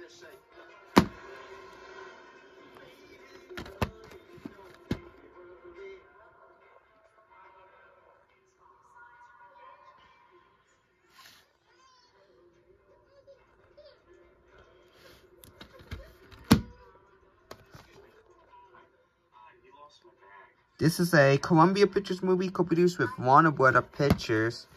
This is a Columbia Pictures movie co-produced with Warner Bros. Pictures.